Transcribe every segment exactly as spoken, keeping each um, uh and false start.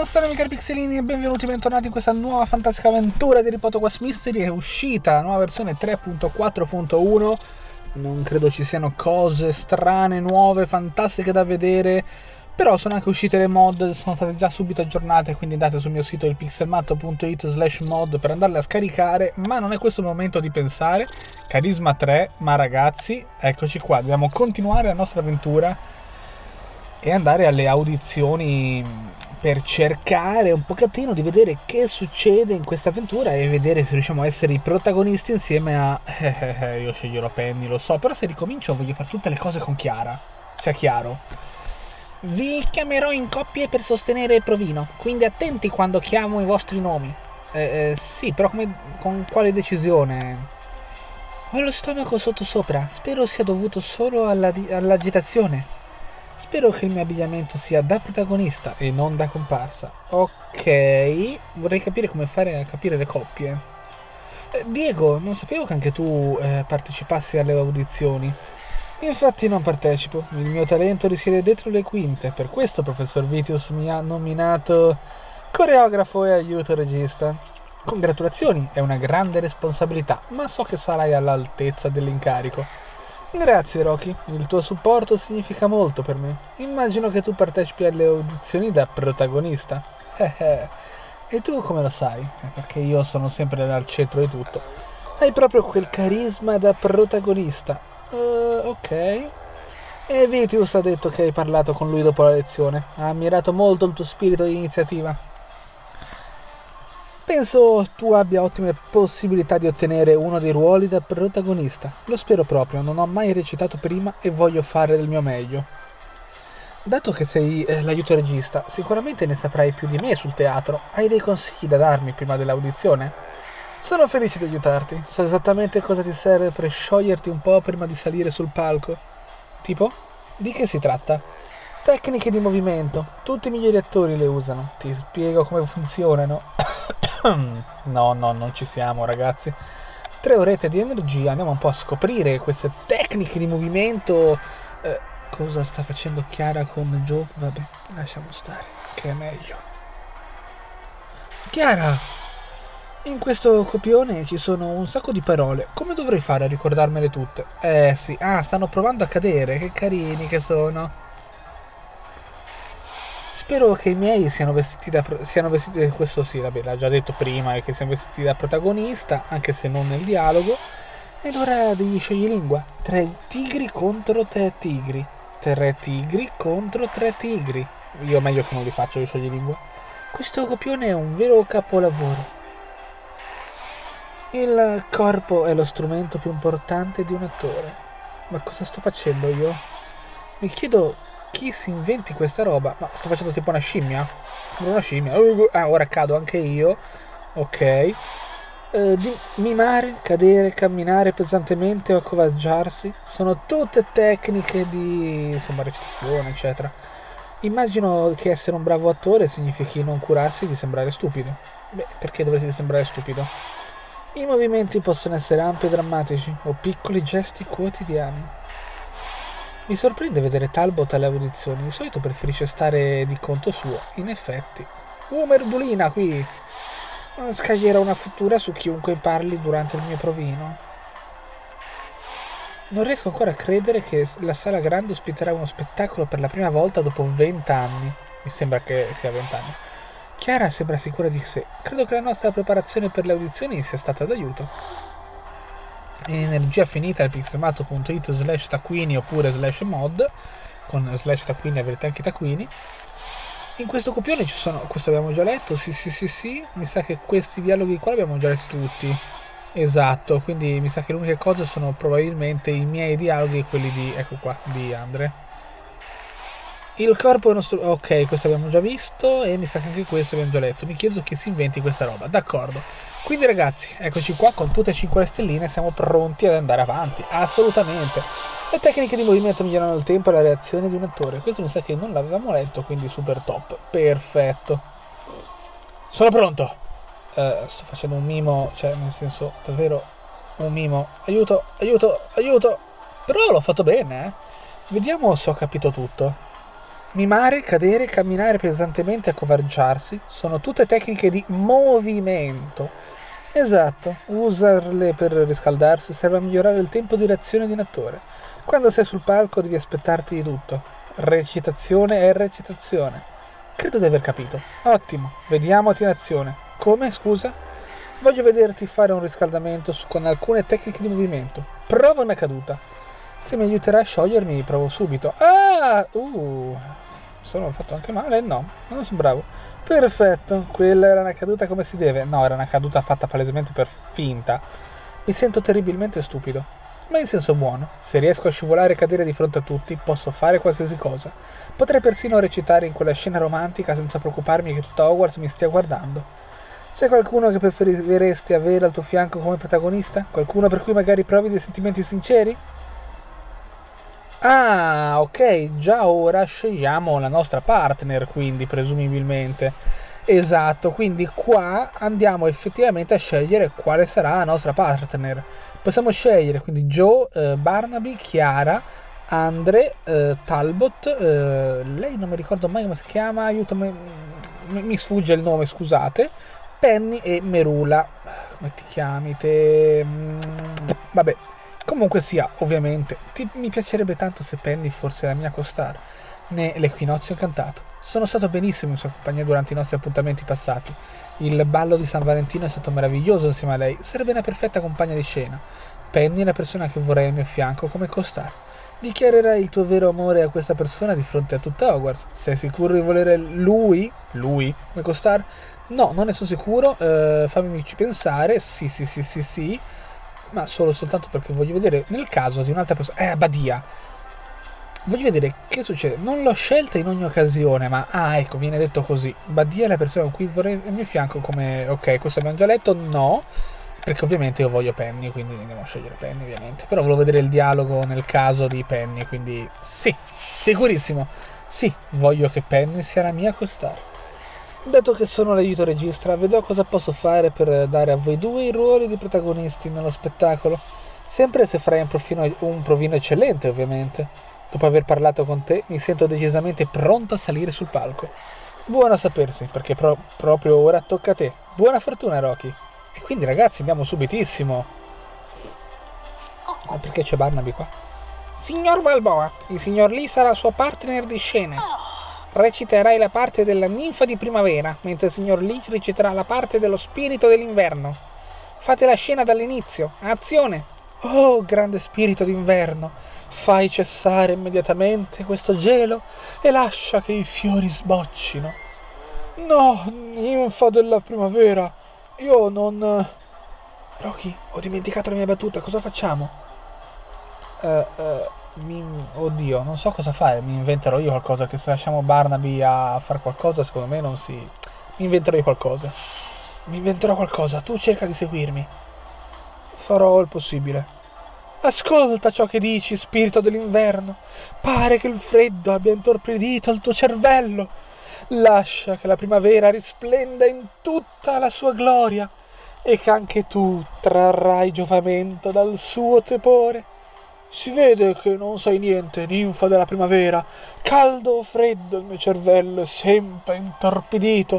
Salve cari pixelini e benvenuti, bentornati in questa nuova fantastica avventura di Harry Potter Quest Mystery. È uscita la nuova versione tre punto quattro punto uno. Non credo ci siano cose strane, nuove, fantastiche da vedere, però sono anche uscite le mod, sono state già subito aggiornate, quindi andate sul mio sito il pixelmatto punto it slash mod per andarle a scaricare. Ma non è questo il momento di pensare. Carisma tre, ma ragazzi, eccoci qua, dobbiamo continuare la nostra avventura e andare alle audizioni per cercare un pochettino di vedere che succede in questa avventura e vedere se riusciamo a essere i protagonisti insieme a... Eh, eh, eh, io sceglierò Penny, lo so, però se ricomincio voglio fare tutte le cose con Chiara, sia chiaro. Vi chiamerò in coppie per sostenere il provino, quindi attenti quando chiamo i vostri nomi. Eh, eh, sì, però come, con quale decisione? Ho lo stomaco sottosopra, spero sia dovuto solo alla, all'agitazione. Spero che il mio abbigliamento sia da protagonista e non da comparsa. Ok, vorrei capire come fare a capire le coppie. Eh, Diego, non sapevo che anche tu eh, partecipassi alle audizioni. Infatti non partecipo, il mio talento risiede dietro le quinte, per questo professor Vitius mi ha nominato coreografo e aiuto regista. Congratulazioni, è una grande responsabilità, ma so che sarai all'altezza dell'incarico. Grazie Rocky, il tuo supporto significa molto per me. Immagino che tu partecipi alle audizioni da protagonista. E tu come lo sai? Perché io sono sempre al centro di tutto. Hai proprio quel carisma da protagonista. Uh, ok. E Vitius ha detto che hai parlato con lui dopo la lezione. Ha ammirato molto il tuo spirito di iniziativa. Penso tu abbia ottime possibilità di ottenere uno dei ruoli da protagonista. Lo spero proprio, non ho mai recitato prima e voglio fare del mio meglio. Dato che sei eh, l'aiuto regista, sicuramente ne saprai più di me sul teatro. Hai dei consigli da darmi prima dell'audizione? Sono felice di aiutarti. So esattamente cosa ti serve per scioglierti un po' prima di salire sul palco. Tipo? Di che si tratta? Tecniche di movimento. Tutti i migliori attori le usano. Ti spiego come funzionano. No, no, non ci siamo ragazzi. Tre orette di energia, andiamo un po' a scoprire queste tecniche di movimento. eh, Cosa sta facendo Chiara con Joe? Vabbè, lasciamo stare, che è meglio. Chiara! In questo copione ci sono un sacco di parole. Come dovrei fare a ricordarmele tutte? Eh sì, ah, stanno provando a cadere, che carini che sono. Spero che i miei siano vestiti da siano vestiti questo sì, vabbè, l'ha già detto prima, che siano vestiti da protagonista, anche se non nel dialogo. Ed ora degli scioglilingua. Tre tigri contro tre tigri. Tre tigri contro tre tigri. Io meglio che non li faccio gli scioglilingua. Questo copione è un vero capolavoro. Il corpo è lo strumento più importante di un attore. Ma cosa sto facendo io? Mi chiedo chi si inventi questa roba. Ma sto facendo tipo una scimmia? Sembra una scimmia. Ah, ora cado anche io. Ok. Eh, di mimare, cadere, camminare pesantemente o accovaggiarsi sono tutte tecniche di, insomma, recitazione, eccetera. Immagino che essere un bravo attore significhi non curarsi di sembrare stupido. Beh, perché dovresti sembrare stupido? I movimenti possono essere ampi e drammatici o piccoli gesti quotidiani. Mi sorprende vedere Talbot alle audizioni, di solito preferisce stare di conto suo, in effetti. Uh, Merdulina qui! Scaglierò una futura su chiunque parli durante il mio provino. Non riesco ancora a credere che la sala grande ospiterà uno spettacolo per la prima volta dopo vent'anni. Mi sembra che sia vent'anni. Chiara sembra sicura di sé. Credo che la nostra preparazione per le audizioni sia stata d'aiuto. In energia finita al pixelmatto punto it slash taccuini oppure slash mod. Con slash taccuini avrete anche i taccuini. In questo copione ci sono, questo abbiamo già letto, sì sì sì sì, mi sa che questi dialoghi qua li abbiamo già letti tutti. Esatto, quindi mi sa che le uniche cose sono probabilmente i miei dialoghi e quelli di, ecco qua, di Andre. Il corpo è uno strumento, ok, questo abbiamo già visto e mi sa che anche questo abbiamo già letto. Mi chiedo chi si inventi questa roba, d'accordo. Quindi ragazzi, eccoci qua con tutte e cinque le stelline, siamo pronti ad andare avanti, assolutamente. Le tecniche di movimento migliorano il tempo e la reazione di un attore. Questo mi sa che non l'avevamo letto, quindi super top, perfetto. Sono pronto. Uh, sto facendo un mimo, cioè nel senso, davvero un mimo. Aiuto, aiuto, aiuto. Però l'ho fatto bene, eh. Vediamo se ho capito tutto. Mimare, cadere, camminare pesantemente e accovacciarsi sono tutte tecniche di movimento. Esatto, usarle per riscaldarsi serve a migliorare il tempo di reazione di un attore. Quando sei sul palco devi aspettarti di tutto. Recitazione è recitazione. Credo di aver capito. Ottimo, vediamoti in azione. Come, scusa? Voglio vederti fare un riscaldamento su, con alcune tecniche di movimento. Prova una caduta. Se mi aiuterai a sciogliermi, provo subito. Ah! Uh! Sono fatto anche male? No, non sono bravo. Perfetto, quella era una caduta come si deve. No, era una caduta fatta palesemente per finta. Mi sento terribilmente stupido, ma in senso buono. Se riesco a scivolare e cadere di fronte a tutti, posso fare qualsiasi cosa. Potrei persino recitare in quella scena romantica senza preoccuparmi che tutta Hogwarts mi stia guardando. C'è qualcuno che preferiresti avere al tuo fianco come protagonista? Qualcuno per cui magari provi dei sentimenti sinceri? Ah, ok, già ora scegliamo la nostra partner, quindi presumibilmente. Esatto, quindi qua andiamo effettivamente a scegliere quale sarà la nostra partner. Possiamo scegliere quindi Joe, eh, Barnaby, Chiara, Andre, eh, Talbot, eh, lei non mi ricordo mai come si chiama, aiutami, mi, mi sfugge il nome, scusate, Penny e Merula. Come ti chiami te? Mm, vabbè. Comunque sia, ovviamente, ti, mi piacerebbe tanto se Penny fosse la mia co-star nell'Equinozio Incantato. Sono stato benissimo in sua compagnia durante i nostri appuntamenti passati. Il ballo di San Valentino è stato meraviglioso insieme a lei, sarebbe una perfetta compagna di scena. Penny è la persona che vorrei al mio fianco come co-star. Dichiarerai il tuo vero amore a questa persona di fronte a tutta Hogwarts. Sei sicuro di volere lui? Lui? Come co-star? No, non ne sono sicuro, uh, fammi pensare, sì sì sì sì sì. Ma solo soltanto perché voglio vedere nel caso di un'altra persona. Eh, Badia. Voglio vedere che succede. Non l'ho scelta in ogni occasione, ma ah, ecco, viene detto così. Badia è la persona con cui vorrei al mio fianco come ok, questo abbiamo già letto, no. Perché ovviamente io voglio Penny, quindi andiamo a scegliere Penny, ovviamente. Però volevo vedere il dialogo nel caso di Penny, quindi sì, sicurissimo. Sì, voglio che Penny sia la mia co-star. Dato che sono l'aiuto regista, vedrò cosa posso fare per dare a voi due i ruoli di protagonisti nello spettacolo. Sempre se farai un, profino, un provino eccellente, ovviamente. Dopo aver parlato con te, mi sento decisamente pronto a salire sul palco. Buono a sapersi, perché pro- proprio ora tocca a te. Buona fortuna, Rocky. E quindi, ragazzi, andiamo subitissimo. Ma perché c'è Barnaby qua? Signor Balboa, il signor Lee sarà suo partner di scena. Reciterai la parte della ninfa di primavera, mentre il signor Lee reciterà la parte dello spirito dell'inverno. Fate la scena dall'inizio. Azione! Oh, grande spirito d'inverno, fai cessare immediatamente questo gelo e lascia che i fiori sboccino. No, ninfa della primavera, io non... Rocky, ho dimenticato la mia battuta, cosa facciamo? Uh, uh... Mi... Oddio, non so cosa fare, mi inventerò io qualcosa, che se lasciamo Barnaby a fare qualcosa, secondo me non si... Mi inventerò io qualcosa. Mi inventerò qualcosa, tu cerca di seguirmi. Farò il possibile. Ascolta ciò che dici, spirito dell'inverno. Pare che il freddo abbia intorpidito il tuo cervello. Lascia che la primavera risplenda in tutta la sua gloria e che anche tu trarrai giovamento dal suo tepore. Si vede che non sai niente, ninfa della primavera. Caldo o freddo, il mio cervello è sempre intorpidito.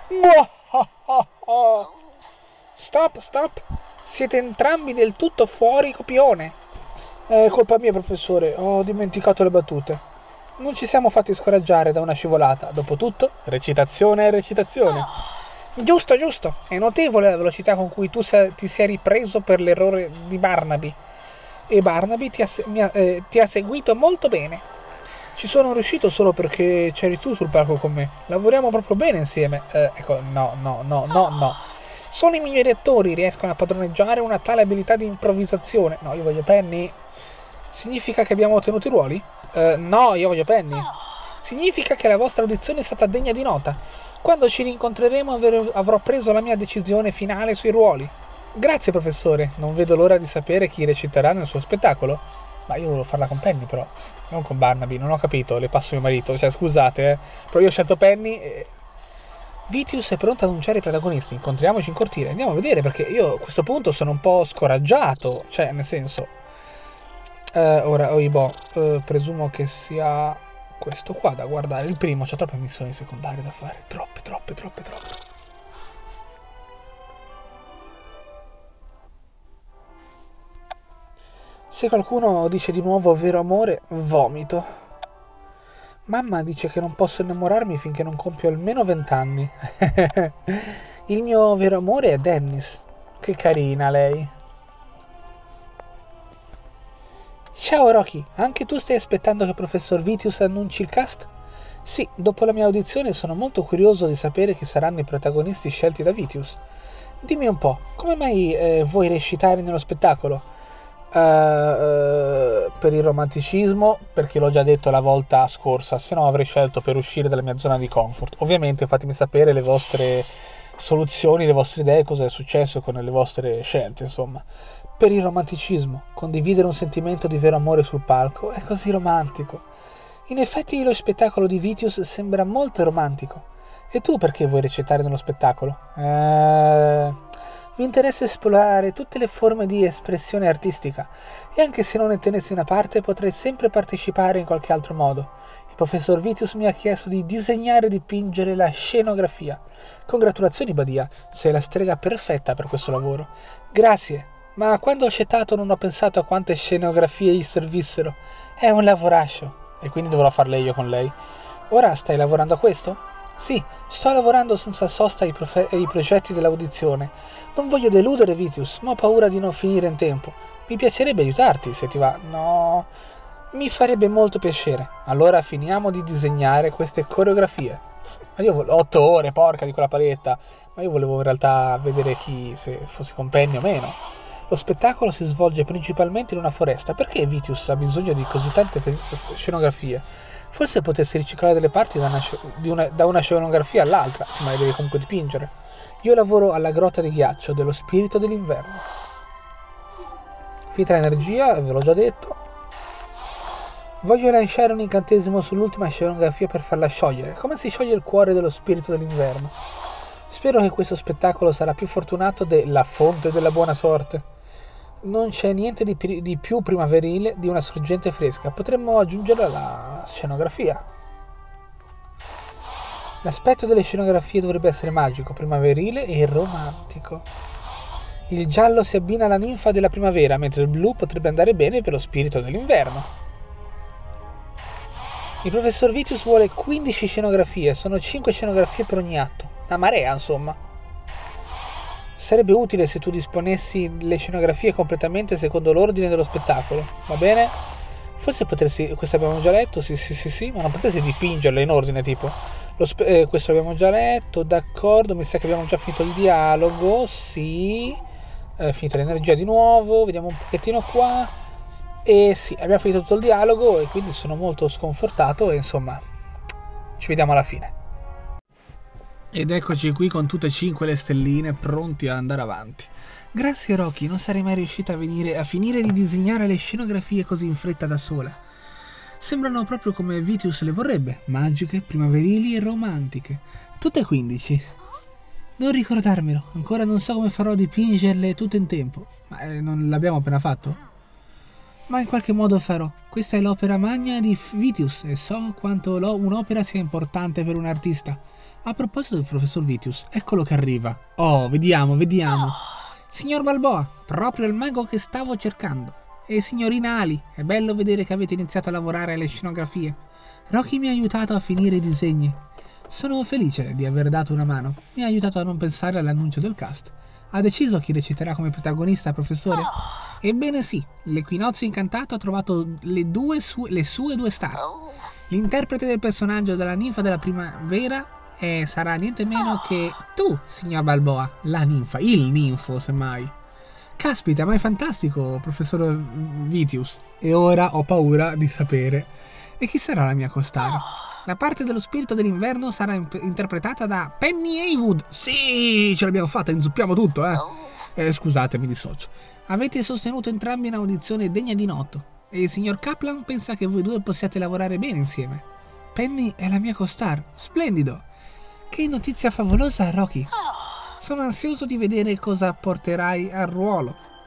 Stop, stop. Siete entrambi del tutto fuori copione. È colpa mia, professore. Ho dimenticato le battute. Non ci siamo fatti scoraggiare da una scivolata. Dopotutto, recitazione è recitazione. Giusto, giusto. È notevole la velocità con cui tu ti sei ripreso per l'errore di Barnaby. E Barnaby ti ha, mi ha, eh, ti ha seguito molto bene. Ci sono riuscito solo perché c'eri tu sul palco con me. Lavoriamo proprio bene insieme. Eh, ecco, no, no, no, no, no. Solo i migliori attori riescono a padroneggiare una tale abilità di improvvisazione. No, io voglio Penny. Significa che abbiamo ottenuto i ruoli? Eh, no, io voglio Penny. Significa che la vostra audizione è stata degna di nota. Quando ci rincontreremo avrò preso la mia decisione finale sui ruoli. Grazie, professore. Non vedo l'ora di sapere chi reciterà nel suo spettacolo. Ma io volevo farla con Penny, però. Non con Barnaby, non ho capito. Le passo mio marito. Cioè, scusate, eh. Però io ho scelto Penny e... Vitius è pronto ad annunciare i protagonisti. Incontriamoci in cortile. Andiamo a vedere, perché io a questo punto sono un po' scoraggiato. Cioè, nel senso... Uh, ora, Oibo, uh, presumo che sia questo qua da guardare. Il primo c'ha troppe missioni secondarie da fare. Troppe, troppe, troppe, troppe. Se qualcuno dice di nuovo vero amore, vomito. Mamma dice che non posso innamorarmi finché non compio almeno vent'anni. Il mio vero amore è Dennis. Che carina lei. Ciao Rocky, anche tu stai aspettando che il professor Vitius annunci il cast? Sì, dopo la mia audizione sono molto curioso di sapere chi saranno i protagonisti scelti da Vitius. Dimmi un po', come mai eh, vuoi recitare nello spettacolo? Uh, uh, per il romanticismo, perché l'ho già detto la volta scorsa, se no avrei scelto per uscire dalla mia zona di comfort. Ovviamente fatemi sapere le vostre soluzioni, le vostre idee, cosa è successo con le vostre scelte, insomma. Per il romanticismo, condividere un sentimento di vero amore sul palco è così romantico. In effetti lo spettacolo di Vitius sembra molto romantico. E tu perché vuoi recitare nello spettacolo? Eh... Mi interessa esplorare tutte le forme di espressione artistica e anche se non ne tenessi una parte potrei sempre partecipare in qualche altro modo. Il professor Vitius mi ha chiesto di disegnare e dipingere la scenografia. Congratulazioni Badia, sei la strega perfetta per questo lavoro. Grazie. Ma quando ho accettato non ho pensato a quante scenografie gli servissero. È un lavoraccio. E quindi dovrò farle io con lei. Ora stai lavorando a questo? Sì, sto lavorando senza sosta ai, profe- ai progetti dell'audizione. Non voglio deludere Vitius, ma ho paura di non finire in tempo. Mi piacerebbe aiutarti, se ti va. No, mi farebbe molto piacere. Allora finiamo di disegnare queste coreografie. Ma io volevo... Otto ore, porca di quella paletta. Ma io volevo in realtà vedere chi, se fosse con Penny o meno. Lo spettacolo si svolge principalmente in una foresta. Perché Vitius ha bisogno di così tante scenografie? Forse potessi riciclare delle parti da una, di una, da una scenografia all'altra, sì, ma le devi comunque dipingere. Io lavoro alla grotta di ghiaccio dello spirito dell'inverno. Finita l'energia, ve l'ho già detto. Voglio lanciare un incantesimo sull'ultima scenografia per farla sciogliere. Come si scioglie il cuore dello spirito dell'inverno? Spero che questo spettacolo sarà più fortunato della fonte della buona sorte. Non c'è niente di, pi- di più primaverile di una sorgente fresca. Potremmo aggiungere alla scenografia. L'aspetto delle scenografie dovrebbe essere magico, primaverile e romantico. Il giallo si abbina alla ninfa della primavera, mentre il blu potrebbe andare bene per lo spirito dell'inverno. Il professor Vitius vuole quindici scenografie, sono cinque scenografie per ogni atto. Una marea, insomma. Sarebbe utile se tu disponessi le scenografie completamente secondo l'ordine dello spettacolo, va bene? Forse potresti, questo abbiamo già letto, sì sì sì sì, ma non potresti dipingerle in ordine tipo. Lo spe- eh, questo abbiamo già letto, d'accordo, mi sa che abbiamo già finito il dialogo, sì. Eh, finita l'energia di nuovo, vediamo un pochettino qua. E sì, abbiamo finito tutto il dialogo e quindi sono molto sconfortato e insomma, ci vediamo alla fine. Ed eccoci qui con tutte e cinque le stelline pronti a andare avanti. Grazie Rocky, non sarei mai riuscita a, venire, a finire di disegnare le scenografie così in fretta da sola. Sembrano proprio come Vitius le vorrebbe, magiche, primaverili e romantiche. Tutte e quindici. Non ricordarmelo, ancora non so come farò a dipingerle tutte in tempo. Ma eh, non l'abbiamo appena fatto? Ma in qualche modo farò. Questa è l'opera magna di Vitius e so quanto un'opera sia importante per un artista. A proposito del professor Vitius, eccolo che arriva. Oh, vediamo, vediamo. Signor Balboa, proprio il mago che stavo cercando. E signorina Ali, è bello vedere che avete iniziato a lavorare alle scenografie. Rocky mi ha aiutato a finire i disegni. Sono felice di aver dato una mano. Mi ha aiutato a non pensare all'annuncio del cast. Ha deciso chi reciterà come protagonista, professore? Ebbene sì, l'Equinozio Incantato ha trovato le, due su- le sue due star. L'interprete del personaggio della ninfa della primavera eh, sarà niente meno che tu, signor Balboa, la ninfa, il ninfo semmai. Caspita, ma è fantastico, professor Vitius. E ora ho paura di sapere. E chi sarà la mia costare? La parte dello spirito dell'inverno sarà imp- interpretata da Penny Haywood. Sì, ce l'abbiamo fatta, inzuppiamo tutto, eh. eh scusate, mi dissocio. Avete sostenuto entrambi un'audizione degna di noto. E il signor Kaplan pensa che voi due possiate lavorare bene insieme. Penny è la mia co-star. Splendido. Che notizia favolosa, Rocky. Sono ansioso di vedere cosa porterai al ruolo.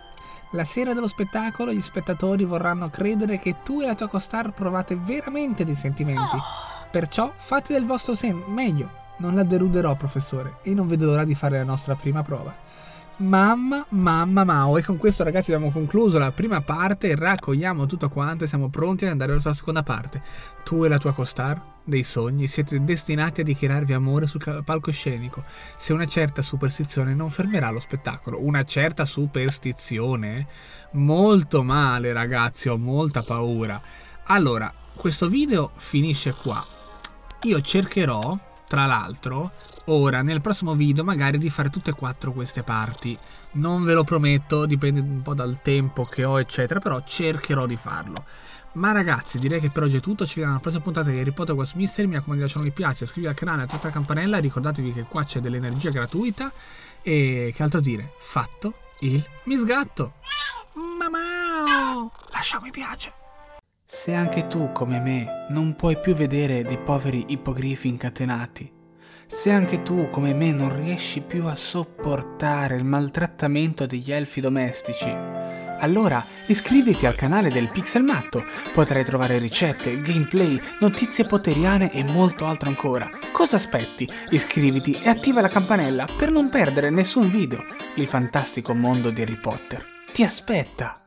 La sera dello spettacolo gli spettatori vorranno credere che tu e la tua co-star provate veramente dei sentimenti. Perciò fate del vostro sen- meglio. Non la deluderò, professore, e non vedo l'ora di fare la nostra prima prova. Mamma, mamma, mao. E con questo, ragazzi, abbiamo concluso la prima parte. Raccogliamo tutto quanto e siamo pronti ad andare verso la seconda parte. Tu e la tua co-star dei sogni siete destinati a dichiararvi amore sul palcoscenico, se una certa superstizione non fermerà lo spettacolo. Una certa superstizione? Molto male, ragazzi, ho molta paura. Allora, questo video finisce qua. Io cercherò, tra l'altro, ora nel prossimo video magari di fare tutte e quattro queste parti. Non ve lo prometto, dipende un po' dal tempo che ho eccetera, però cercherò di farlo. Ma ragazzi, direi che per oggi è tutto. Ci vediamo alla prossima puntata di Harry Potter Ghost Mystery. Mi raccomando di lasciare un mi piace, iscrivetevi al canale, attivate la campanella. Ricordatevi che qua c'è dell'energia gratuita. E che altro dire? Fatto il misgatto. Mamma, lascia mi piace. Se anche tu, come me, non puoi più vedere dei poveri ippogrifi incatenati, se anche tu, come me, non riesci più a sopportare il maltrattamento degli elfi domestici, allora iscriviti al canale del Pixelmatto. Potrai trovare ricette, gameplay, notizie potteriane e molto altro ancora. Cosa aspetti? Iscriviti e attiva la campanella per non perdere nessun video. Il fantastico mondo di Harry Potter ti aspetta!